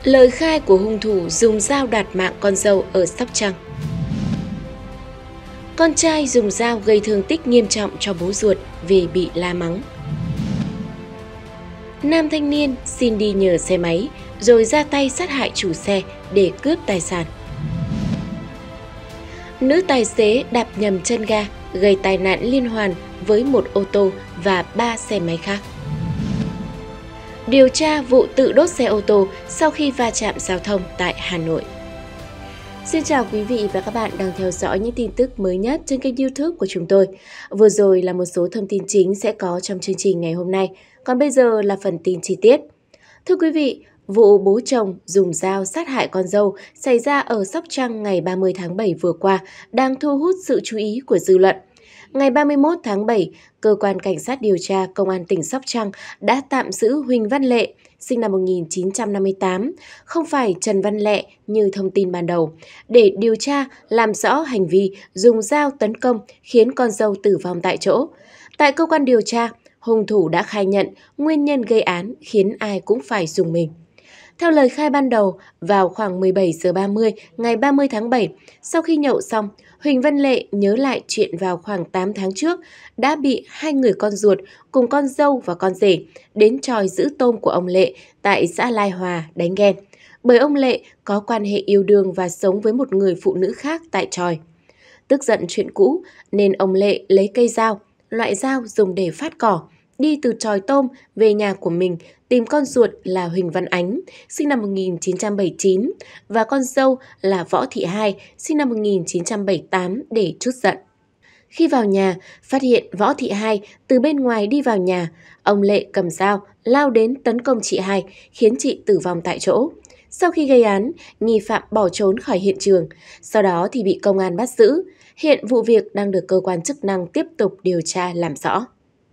Lời khai của hung thủ dùng dao đạt mạng con dâu ở Sóc Trăng. Con trai dùng dao gây thương tích nghiêm trọng cho bố ruột vì bị la mắng. Nam thanh niên xin đi nhờ xe máy rồi ra tay sát hại chủ xe để cướp tài sản. Nữ tài xế đạp nhầm chân ga gây tai nạn liên hoàn với một ô tô và 3 xe máy khác. Điều tra vụ tự đốt xe ô tô sau khi va chạm giao thông tại Hà Nội. Xin chào quý vị và các bạn đang theo dõi những tin tức mới nhất trên kênh YouTube của chúng tôi. Vừa rồi là một số thông tin chính sẽ có trong chương trình ngày hôm nay, còn bây giờ là phần tin chi tiết. Thưa quý vị, vụ bố chồng dùng dao sát hại con dâu xảy ra ở Sóc Trăng ngày 30 tháng 7 vừa qua đang thu hút sự chú ý của dư luận. Ngày 31 tháng 7, Cơ quan Cảnh sát điều tra Công an tỉnh Sóc Trăng đã tạm giữ Huỳnh Văn Lệ, sinh năm 1958, không phải Trần Văn Lẹ như thông tin ban đầu, để điều tra làm rõ hành vi dùng dao tấn công khiến con dâu tử vong tại chỗ. Tại cơ quan điều tra, hung thủ đã khai nhận nguyên nhân gây án khiến ai cũng phải rùng mình. Theo lời khai ban đầu, vào khoảng 17 giờ 30 ngày 30 tháng 7, sau khi nhậu xong, Huỳnh Văn Lệ nhớ lại chuyện vào khoảng 8 tháng trước đã bị hai người con ruột cùng con dâu và con rể đến chòi giữ tôm của ông Lệ tại xã Lai Hòa đánh ghen, bởi ông Lệ có quan hệ yêu đương và sống với một người phụ nữ khác tại chòi. Tức giận chuyện cũ nên ông Lệ lấy cây dao, loại dao dùng để phát cỏ, đi từ chòi tôm về nhà của mình tìm con ruột là Huỳnh Văn Ánh, sinh năm 1979, và con dâu là Võ Thị Hai, sinh năm 1978 để trút giận. Khi vào nhà, phát hiện Võ Thị Hai từ bên ngoài đi vào nhà, ông Lệ cầm dao lao đến tấn công chị Hai, khiến chị tử vong tại chỗ. Sau khi gây án, nghi phạm bỏ trốn khỏi hiện trường, sau đó thì bị công an bắt giữ. Hiện vụ việc đang được cơ quan chức năng tiếp tục điều tra làm rõ.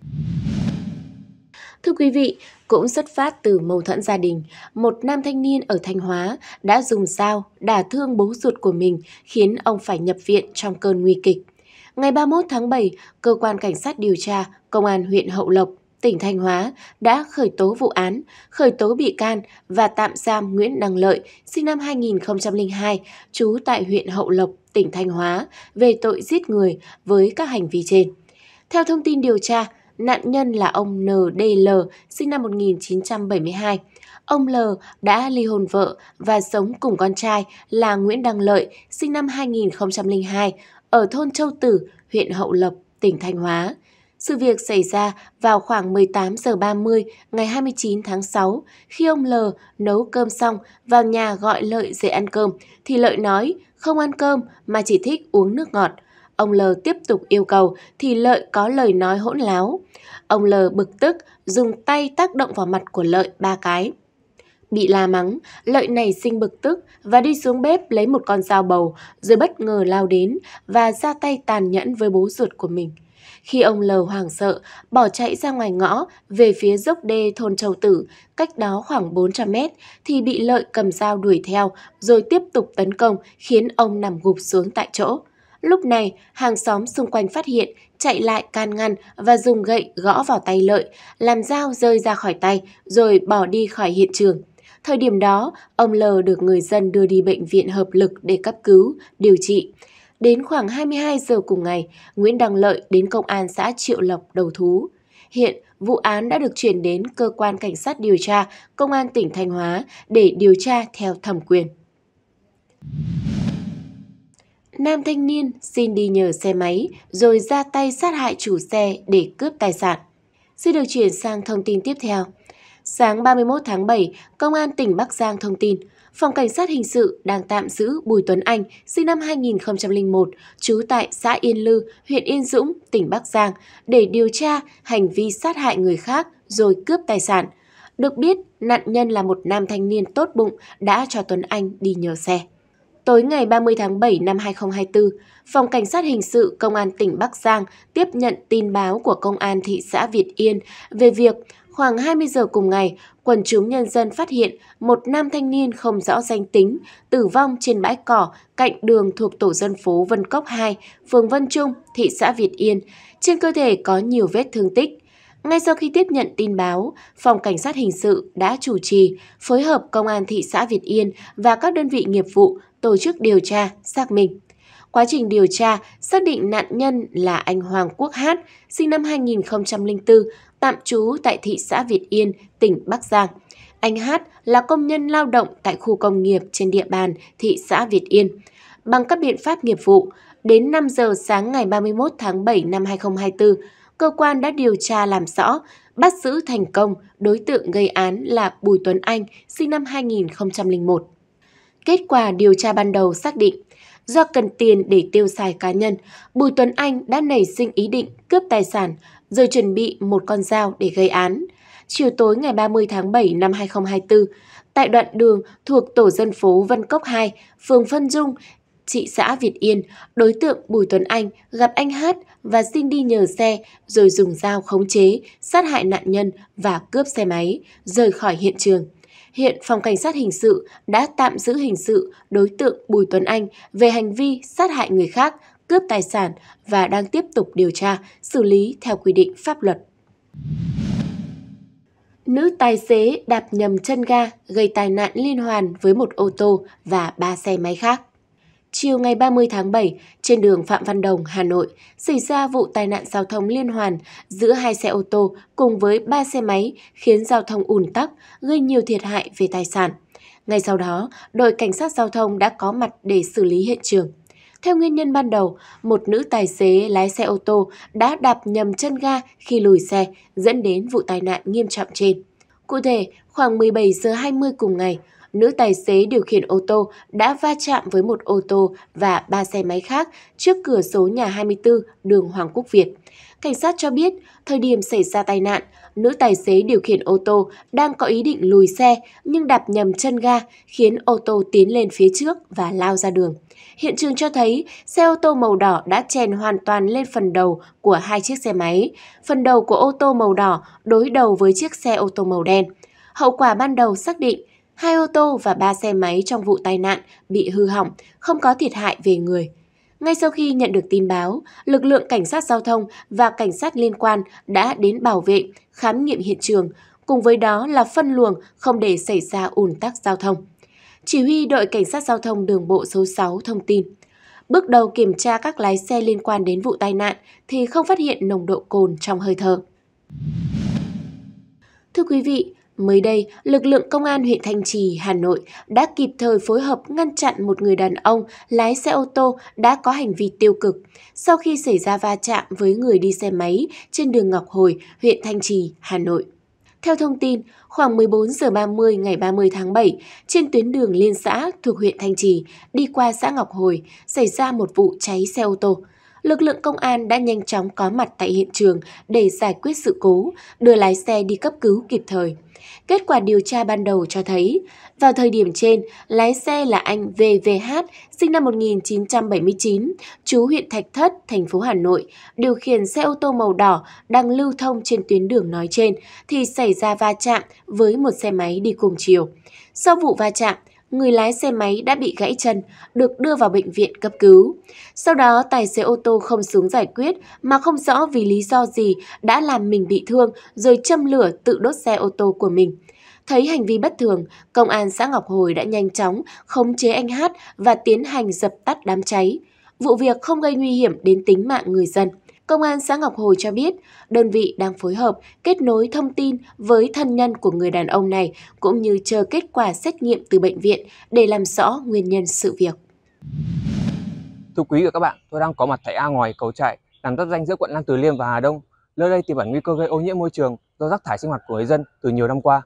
Thưa quý vị, cũng xuất phát từ mâu thuẫn gia đình, một nam thanh niên ở Thanh Hóa đã dùng dao đả thương bố ruột của mình khiến ông phải nhập viện trong cơn nguy kịch. Ngày 31 tháng 7, Cơ quan Cảnh sát điều tra Công an huyện Hậu Lộc, tỉnh Thanh Hóa đã khởi tố vụ án, khởi tố bị can và tạm giam Nguyễn Đăng Lợi, sinh năm 2002, trú tại huyện Hậu Lộc, tỉnh Thanh Hóa, về tội giết người với các hành vi trên. Theo thông tin điều tra, nạn nhân là ông NDL, sinh năm 1972. Ông L đã ly hôn vợ và sống cùng con trai là Nguyễn Đăng Lợi, sinh năm 2002, ở thôn Châu Tử, huyện Hậu Lộc, tỉnh Thanh Hóa. Sự việc xảy ra vào khoảng 18 giờ 30 ngày 29 tháng 6, khi ông L nấu cơm xong vào nhà gọi Lợi dậy ăn cơm, thì Lợi nói không ăn cơm mà chỉ thích uống nước ngọt. Ông L tiếp tục yêu cầu thì Lợi có lời nói hỗn láo. Ông L bực tức dùng tay tác động vào mặt của Lợi 3 cái. Bị la mắng, Lợi nảy sinh bực tức và đi xuống bếp lấy một con dao bầu rồi bất ngờ lao đến và ra tay tàn nhẫn với bố ruột của mình. Khi ông L hoảng sợ, bỏ chạy ra ngoài ngõ về phía dốc đê thôn Châu Tử, cách đó khoảng 400 mét, thì bị Lợi cầm dao đuổi theo rồi tiếp tục tấn công khiến ông nằm gục xuống tại chỗ. Lúc này, hàng xóm xung quanh phát hiện, chạy lại can ngăn và dùng gậy gõ vào tay Lợi, làm dao rơi ra khỏi tay rồi bỏ đi khỏi hiện trường. Thời điểm đó, ông L được người dân đưa đi bệnh viện hợp lực để cấp cứu, điều trị. Đến khoảng 22 giờ cùng ngày, Nguyễn Đăng Lợi đến công an xã Triệu Lộc đầu thú. Hiện, vụ án đã được chuyển đến Cơ quan Cảnh sát điều tra Công an tỉnh Thanh Hóa để điều tra theo thẩm quyền. Nam thanh niên xin đi nhờ xe máy rồi ra tay sát hại chủ xe để cướp tài sản. Xin được chuyển sang thông tin tiếp theo. Sáng 31 tháng 7, Công an tỉnh Bắc Giang thông tin, Phòng Cảnh sát Hình sự đang tạm giữ Bùi Tuấn Anh, sinh năm 2001, trú tại xã Yên Lư, huyện Yên Dũng, tỉnh Bắc Giang, để điều tra hành vi sát hại người khác rồi cướp tài sản. Được biết, nạn nhân là một nam thanh niên tốt bụng đã cho Tuấn Anh đi nhờ xe. Tối ngày 30 tháng 7 năm 2024, Phòng Cảnh sát Hình sự Công an tỉnh Bắc Giang tiếp nhận tin báo của Công an thị xã Việt Yên về việc khoảng 20 giờ cùng ngày, quần chúng nhân dân phát hiện một nam thanh niên không rõ danh tính tử vong trên bãi cỏ cạnh đường thuộc tổ dân phố Vân Cốc 2, phường Vân Trung, thị xã Việt Yên. Trên cơ thể có nhiều vết thương tích. Ngay sau khi tiếp nhận tin báo, Phòng Cảnh sát Hình sự đã chủ trì, phối hợp Công an thị xã Việt Yên và các đơn vị nghiệp vụ tổ chức điều tra, xác minh. Quá trình điều tra, xác định nạn nhân là anh Hoàng Quốc Hát, sinh năm 2004, tạm trú tại thị xã Việt Yên, tỉnh Bắc Giang. Anh Hát là công nhân lao động tại khu công nghiệp trên địa bàn thị xã Việt Yên. Bằng các biện pháp nghiệp vụ, đến 5 giờ sáng ngày 31 tháng 7 năm 2024, cơ quan đã điều tra làm rõ, bắt giữ thành công đối tượng gây án là Bùi Tuấn Anh, sinh năm 2001. Kết quả điều tra ban đầu xác định, do cần tiền để tiêu xài cá nhân, Bùi Tuấn Anh đã nảy sinh ý định cướp tài sản rồi chuẩn bị một con dao để gây án. Chiều tối ngày 30 tháng 7 năm 2024, tại đoạn đường thuộc tổ dân phố Vân Cốc 2, phường Phân Dung, thị xã Việt Yên, đối tượng Bùi Tuấn Anh gặp anh Hát và xin đi nhờ xe rồi dùng dao khống chế, sát hại nạn nhân và cướp xe máy, rời khỏi hiện trường. Hiện Phòng Cảnh sát Hình sự đã tạm giữ hình sự đối tượng Bùi Tuấn Anh về hành vi sát hại người khác, cướp tài sản và đang tiếp tục điều tra, xử lý theo quy định pháp luật. Nữ tài xế đạp nhầm chân ga gây tai nạn liên hoàn với một ô tô và 3 xe máy khác. Chiều ngày 30 tháng 7, trên đường Phạm Văn Đồng, Hà Nội, xảy ra vụ tai nạn giao thông liên hoàn giữa 2 xe ô tô cùng với 3 xe máy khiến giao thông ùn tắc, gây nhiều thiệt hại về tài sản. Ngay sau đó, đội cảnh sát giao thông đã có mặt để xử lý hiện trường. Theo nguyên nhân ban đầu, một nữ tài xế lái xe ô tô đã đạp nhầm chân ga khi lùi xe, dẫn đến vụ tai nạn nghiêm trọng trên. Cụ thể, khoảng 17 giờ 20 cùng ngày, nữ tài xế điều khiển ô tô đã va chạm với một ô tô và 3 xe máy khác trước cửa số nhà 24 đường Hoàng Quốc Việt. Cảnh sát cho biết, thời điểm xảy ra tai nạn, nữ tài xế điều khiển ô tô đang có ý định lùi xe nhưng đạp nhầm chân ga khiến ô tô tiến lên phía trước và lao ra đường. Hiện trường cho thấy xe ô tô màu đỏ đã chèn hoàn toàn lên phần đầu của 2 chiếc xe máy. Phần đầu của ô tô màu đỏ đối đầu với chiếc xe ô tô màu đen. Hậu quả ban đầu xác định 2 ô tô và 3 xe máy trong vụ tai nạn bị hư hỏng, không có thiệt hại về người. Ngay sau khi nhận được tin báo, lực lượng cảnh sát giao thông và cảnh sát liên quan đã đến bảo vệ, khám nghiệm hiện trường, cùng với đó là phân luồng không để xảy ra ùn tắc giao thông. Chỉ huy đội cảnh sát giao thông đường bộ số 6 thông tin, bước đầu kiểm tra các lái xe liên quan đến vụ tai nạn thì không phát hiện nồng độ cồn trong hơi thở. Thưa quý vị, mới đây, lực lượng công an huyện Thanh Trì, Hà Nội đã kịp thời phối hợp ngăn chặn một người đàn ông lái xe ô tô đã có hành vi tiêu cực sau khi xảy ra va chạm với người đi xe máy trên đường Ngọc Hồi, huyện Thanh Trì, Hà Nội. Theo thông tin, khoảng 14 giờ 30 ngày 30 tháng 7, trên tuyến đường liên xã thuộc huyện Thanh Trì đi qua xã Ngọc Hồi xảy ra một vụ cháy xe ô tô. Lực lượng công an đã nhanh chóng có mặt tại hiện trường để giải quyết sự cố, đưa lái xe đi cấp cứu kịp thời. Kết quả điều tra ban đầu cho thấy, vào thời điểm trên, lái xe là anh VVH, sinh năm 1979, trú huyện Thạch Thất, thành phố Hà Nội, điều khiển xe ô tô màu đỏ đang lưu thông trên tuyến đường nói trên thì xảy ra va chạm với một xe máy đi cùng chiều. Sau vụ va chạm, người lái xe máy đã bị gãy chân, được đưa vào bệnh viện cấp cứu. Sau đó, tài xế ô tô không xuống giải quyết mà không rõ vì lý do gì đã làm mình bị thương rồi châm lửa tự đốt xe ô tô của mình. Thấy hành vi bất thường, công an xã Ngọc Hồi đã nhanh chóng khống chế anh Hát và tiến hành dập tắt đám cháy. Vụ việc không gây nguy hiểm đến tính mạng người dân. Công an xã Ngọc Hồi cho biết, đơn vị đang phối hợp kết nối thông tin với thân nhân của người đàn ông này cũng như chờ kết quả xét nghiệm từ bệnh viện để làm rõ nguyên nhân sự việc. Thưa quý vị và các bạn, tôi đang có mặt tại A-Ngòi, Cầu Trại, nằm giáp ranh giữa quận Nam Từ Liêm và Hà Đông. Nơi đây tiềm ẩn nguy cơ gây ô nhiễm môi trường do rác thải sinh hoạt của người dân từ nhiều năm qua.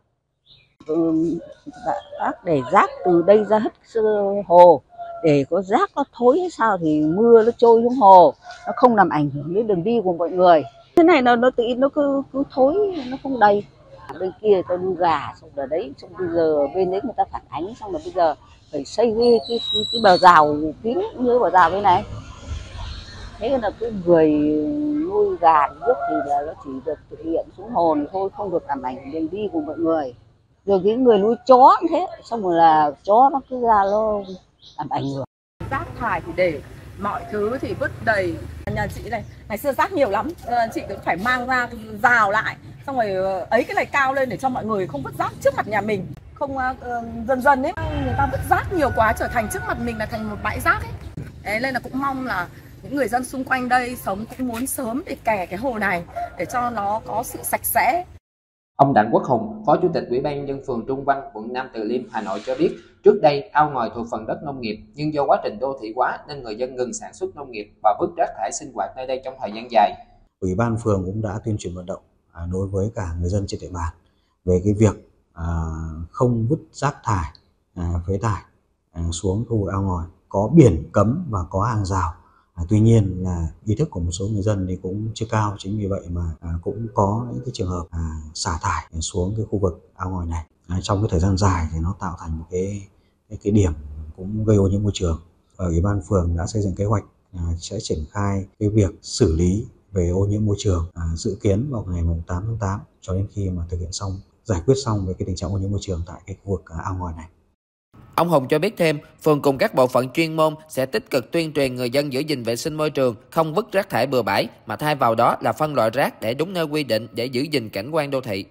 Bác để rác từ đây ra hết hồ, để có rác nó thối hay sao thì mưa nó trôi xuống hồ, nó không làm ảnh hưởng đến đường đi của mọi người. Thế này nó tự nó cứ thối, nó không đầy. Bên kia tôi nuôi gà, xong rồi đấy, xong bây giờ bên đấy người ta phản ánh, xong rồi bây giờ phải xây cái bờ rào kín như bờ rào bên này. Thế là cái người nuôi gà nước thì là nó chỉ được thực hiện xuống hồ này thôi, không được làm ảnh hưởng đường đi của mọi người. Rồi cái người nuôi chó cũng thế, xong rồi là chó nó cứ ra nó làm ảnh hưởng. Rác thải thì để mọi thứ thì vứt đầy. Nhà chị này, ngày xưa rác nhiều lắm, chị cũng phải mang ra rào lại, xong rồi ấy cái này cao lên để cho mọi người không vứt rác trước mặt nhà mình. Không dần dần ấy, người ta vứt rác nhiều quá trở thành trước mặt mình là thành một bãi rác ấy. Đấy, nên là cũng mong là những người dân xung quanh đây sống cũng muốn sớm để kè cái hồ này để cho nó có sự sạch sẽ. Ông Đặng Quốc Hùng, Phó Chủ tịch Ủy ban nhân dân phường Trung Văn, quận Nam Từ Liêm, Hà Nội cho biết, trước đây ao ngòi thuộc phần đất nông nghiệp, nhưng do quá trình đô thị hóa nên người dân ngừng sản xuất nông nghiệp và vứt rác thải sinh hoạt nơi đây trong thời gian dài. Ủy ban phường cũng đã tuyên truyền vận động đối với cả người dân trên địa bàn về cái việc không vứt rác thải, phế thải xuống khu vực ao ngòi, có biển cấm và có hàng rào. Tuy nhiên là ý thức của một số người dân thì cũng chưa cao, chính vì vậy mà cũng có những cái trường hợp xả thải xuống cái khu vực ao ngòi này. Trong cái thời gian dài thì nó tạo thành một cái điểm cũng gây ô nhiễm môi trường. Ủy ban phường đã xây dựng kế hoạch sẽ triển khai cái việc xử lý về ô nhiễm môi trường, dự kiến vào ngày 8 tháng 8 cho đến khi mà thực hiện xong, giải quyết xong về cái tình trạng ô nhiễm môi trường tại cái khu vực ao ngòi này. Ông Hùng cho biết thêm, phường cùng các bộ phận chuyên môn sẽ tích cực tuyên truyền người dân giữ gìn vệ sinh môi trường, không vứt rác thải bừa bãi, mà thay vào đó là phân loại rác để đúng nơi quy định để giữ gìn cảnh quan đô thị.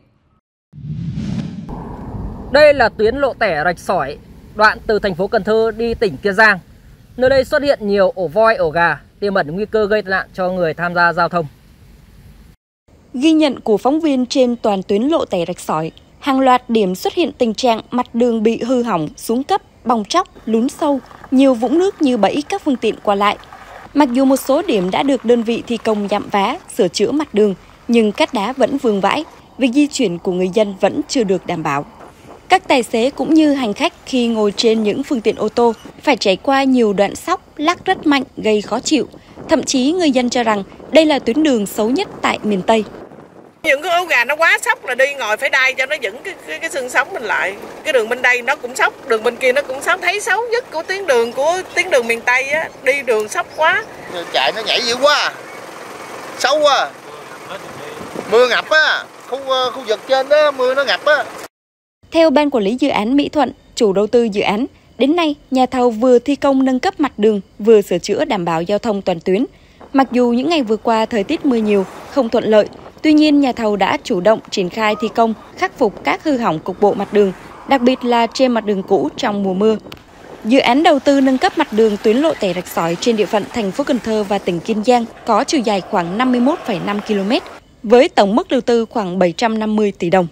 Đây là tuyến lộ tẻ Rạch Sỏi, đoạn từ thành phố Cần Thơ đi tỉnh Kiên Giang. Nơi đây xuất hiện nhiều ổ voi, ổ gà, tiềm ẩn nguy cơ gây tai nạn cho người tham gia giao thông. Ghi nhận của phóng viên trên toàn tuyến lộ tẻ Rạch Sỏi, hàng loạt điểm xuất hiện tình trạng mặt đường bị hư hỏng, xuống cấp, bong tróc, lún sâu, nhiều vũng nước như bẫy các phương tiện qua lại. Mặc dù một số điểm đã được đơn vị thi công dặm vá, sửa chữa mặt đường, nhưng cát đá vẫn vương vãi, việc di chuyển của người dân vẫn chưa được đảm bảo. Các tài xế cũng như hành khách khi ngồi trên những phương tiện ô tô phải trải qua nhiều đoạn sóc, lắc rất mạnh gây khó chịu. Thậm chí người dân cho rằng đây là tuyến đường xấu nhất tại miền Tây. Những cái ổ gà nó quá sóc là đi ngồi phải đai cho nó vững cái xương sống mình lại. Cái đường bên đây nó cũng sóc, đường bên kia nó cũng sóc. Thấy xấu nhất của tuyến đường miền Tây á, đi đường sóc quá. Chạy nó nhảy dữ quá, xấu quá. Mưa ngập á, khu vực trên đó mưa nó ngập á. Theo Ban Quản lý Dự án Mỹ Thuận, chủ đầu tư dự án, đến nay nhà thầu vừa thi công nâng cấp mặt đường, vừa sửa chữa đảm bảo giao thông toàn tuyến. Mặc dù những ngày vừa qua thời tiết mưa nhiều, không thuận lợi, tuy nhiên nhà thầu đã chủ động triển khai thi công, khắc phục các hư hỏng cục bộ mặt đường, đặc biệt là trên mặt đường cũ trong mùa mưa. Dự án đầu tư nâng cấp mặt đường tuyến lộ tẻ Rạch Sỏi trên địa phận thành phố Cần Thơ và tỉnh Kiên Giang có chiều dài khoảng 51,5 km, với tổng mức đầu tư khoảng 750 tỷ đồng.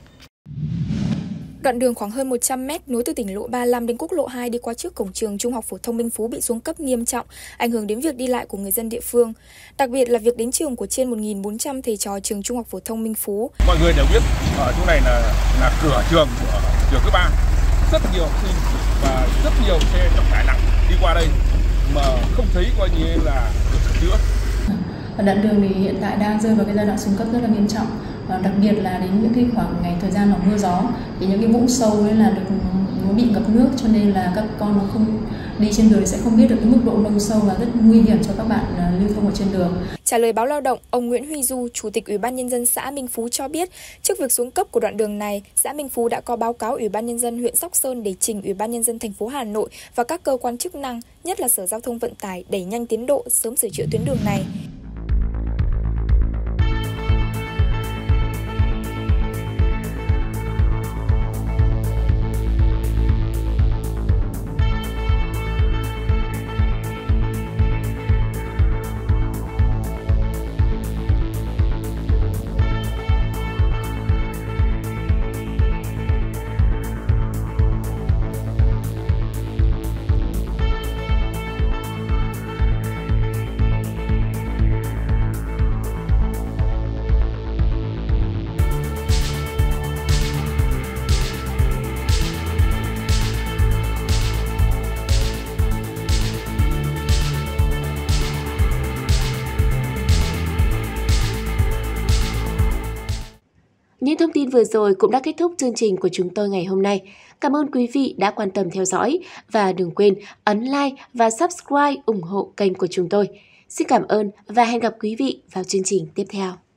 Đoạn đường khoảng hơn 100 m nối từ tỉnh lộ 35 đến quốc lộ 2 đi qua trước cổng trường Trung học phổ thông Minh Phú bị xuống cấp nghiêm trọng, ảnh hưởng đến việc đi lại của người dân địa phương. Đặc biệt là việc đến trường của trên 1.400 thầy trò trường Trung học phổ thông Minh Phú. Mọi người đều biết ở chỗ này là cửa trường của trường cấp 3. Rất nhiều học sinh và rất nhiều xe trọng tải nặng đi qua đây mà không thấy coi như là được sửa chữa. Đoạn đường thì hiện tại đang rơi vào cái giai đoạn xuống cấp rất là nghiêm trọng, và đặc biệt là đến những cái khoảng ngày thời gian mà mưa gió thì những cái vũng sâu ấy là nó bị ngập nước, cho nên là các con nó không đi trên đường sẽ không biết được cái mức độ nông sâu và rất nguy hiểm cho các bạn lưu thông ở trên đường. Trả lời báo Lao động, ông Nguyễn Huy Du, Chủ tịch Ủy ban Nhân dân xã Minh Phú cho biết, trước việc xuống cấp của đoạn đường này, xã Minh Phú đã có báo cáo Ủy ban Nhân dân huyện Sóc Sơn để trình Ủy ban Nhân dân thành phố Hà Nội và các cơ quan chức năng, nhất là Sở Giao thông Vận tải đẩy nhanh tiến độ, sớm sửa chữa tuyến đường này. Những thông tin vừa rồi cũng đã kết thúc chương trình của chúng tôi ngày hôm nay. Cảm ơn quý vị đã quan tâm theo dõi và đừng quên ấn like và subscribe ủng hộ kênh của chúng tôi. Xin cảm ơn và hẹn gặp quý vị vào chương trình tiếp theo.